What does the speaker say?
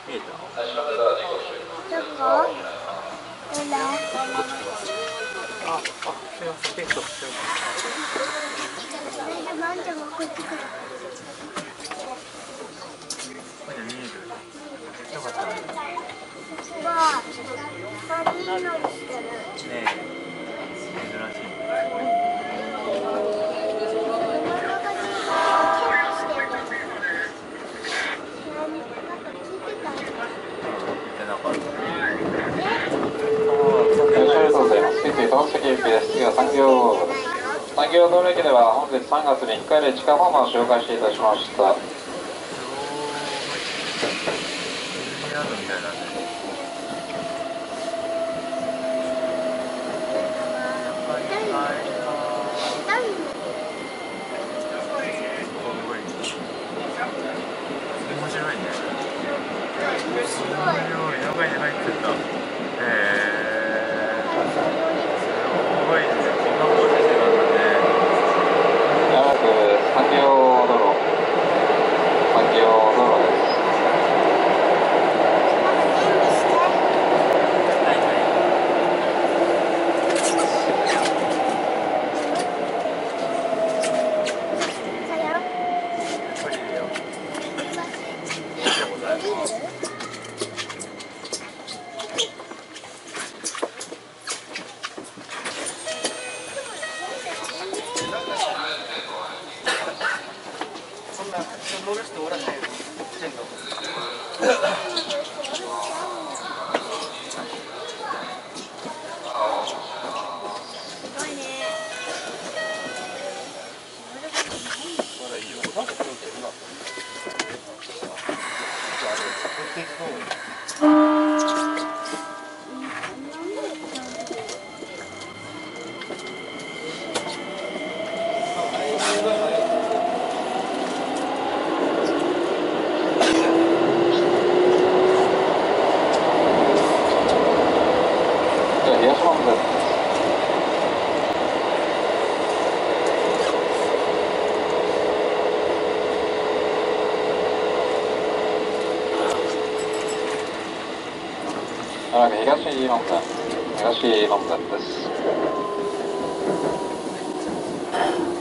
見えた。 どこ？どれ？ あ、すいません、結構すいまマンちゃんもこっち来る。 せん。見える。よかったね。 わあ、3人乗りしてる。 ねえ、珍しいね。 高崎行きです。次は産業道路駅では本日3月3日で地下ホームを紹介していたしました。 ディズニーランドみたいだね。面白いね。すごい、中に入ってた。すごいね。こんなことしてたんだね。 まもなく産業道路です。 乗る人おらへん。東本線です。